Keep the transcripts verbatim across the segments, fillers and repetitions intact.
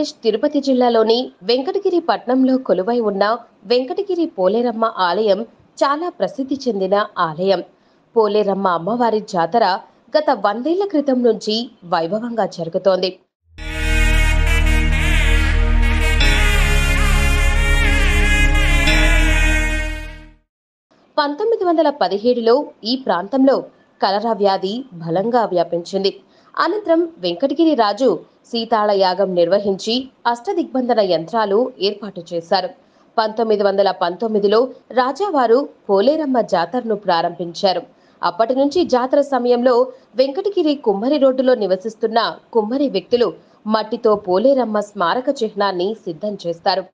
ఆంధ్రప్రదేశ్ తిరుపతి జిల్లాలోని వెంకటగిరి పట్నంలో కొలువై ఉన్న వెంకటగిరి పోలేరమ్మ ఆలయం చాలా ప్రసిద్ధి చెందిన ఆలయం. పోలేరమ్మ అమ్మవారి జాతర గత వందేళ్ల క్రితం నుంచి వైభవంగా జరుగుతోంది. పంతొమ్మిది వందల పదిహేడులో ఈ ప్రాంతంలో కలరా వ్యాధి బలంగా వ్యాపించింది. అనంతరం వెంకటగిరి రాజు సీతాళ యాగం నిర్వహించి అష్టదిగ్బంధన యంత్రాలు ఏర్పాటు చేశారు. పంతొమ్మిది వందల పంతొమ్మిదిలో రాజావారు పోలేరమ్మ జాతరను ప్రారంభించారు. అప్పటి నుంచి జాతర సమయంలో వెంకటగిరి కుమ్మరి రోడ్డులో నివసిస్తున్న కుమ్మరి వ్యక్తులు మట్టితో పోలేరమ్మ స్మారక చిహ్నాన్ని సిద్ధం చేస్తారు.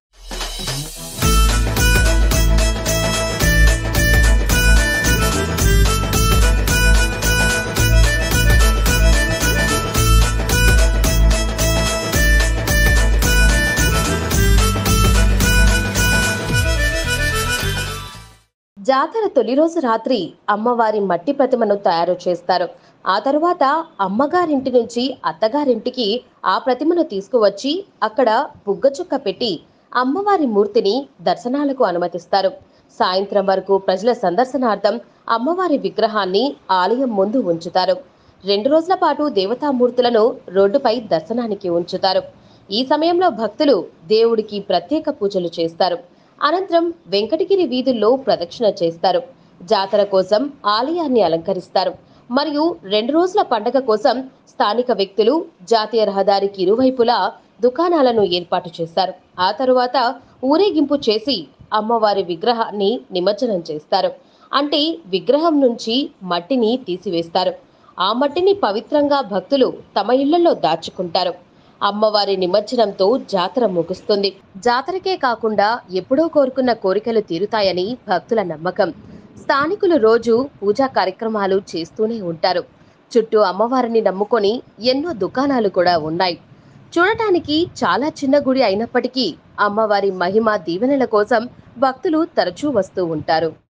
జాతర తొలి రోజు రాత్రి అమ్మవారి మట్టి ప్రతిమను తయారు చేస్తారు. ఆ తరువాత అమ్మగారింటి నుంచి అత్తగారింటికి ఆ ప్రతిమను తీసుకువచ్చి అక్కడ బుగ్గచుక్క పెట్టి అమ్మవారి మూర్తిని దర్శనాలకు అనుమతిస్తారు. సాయంత్రం వరకు ప్రజల సందర్శనార్థం అమ్మవారి విగ్రహాన్ని ఆలయం ముందు ఉంచుతారు. రెండు రోజుల పాటు దేవతామూర్తులను రోడ్డుపై దర్శనానికి ఉంచుతారు. ఈ సమయంలో భక్తులు దేవుడికి ప్రత్యేక పూజలు చేస్తారు. అనంతరం వెంకటగిరి వీధుల్లో ప్రదక్షిణ చేస్తారు. జాతర కోసం ఆలయాన్ని అలంకరిస్తారు. మరియు రెండు రోజుల పండగ కోసం స్థానిక వ్యక్తులు జాతీయ రహదారికి ఇరువైపులా దుకాణాలను ఏర్పాటు చేశారు. ఆ తరువాత ఊరేగింపు చేసి అమ్మవారి విగ్రహాన్ని నిమజ్జనం చేస్తారు. అంటే విగ్రహం నుంచి మట్టిని తీసివేస్తారు. ఆ మట్టిని పవిత్రంగా భక్తులు తమ ఇళ్లలో దాచుకుంటారు. అమ్మవారి నిమజ్జనంతో జాతర ముగుస్తుంది. జాతరకే కాకుండా ఎప్పుడో కోరుకున్న కోరికలు తీరుతాయని భక్తుల నమ్మకం. స్థానికులు రోజు పూజా కార్యక్రమాలు చేస్తూనే ఉంటారు. చుట్టూ అమ్మవారిని నమ్ముకొని ఎన్నో దుకాణాలు కూడా ఉన్నాయి. చూడటానికి చాలా చిన్న గుడి అయినప్పటికీ అమ్మవారి మహిమ దీవెనల కోసం భక్తులు తరచూ వస్తూ ఉంటారు.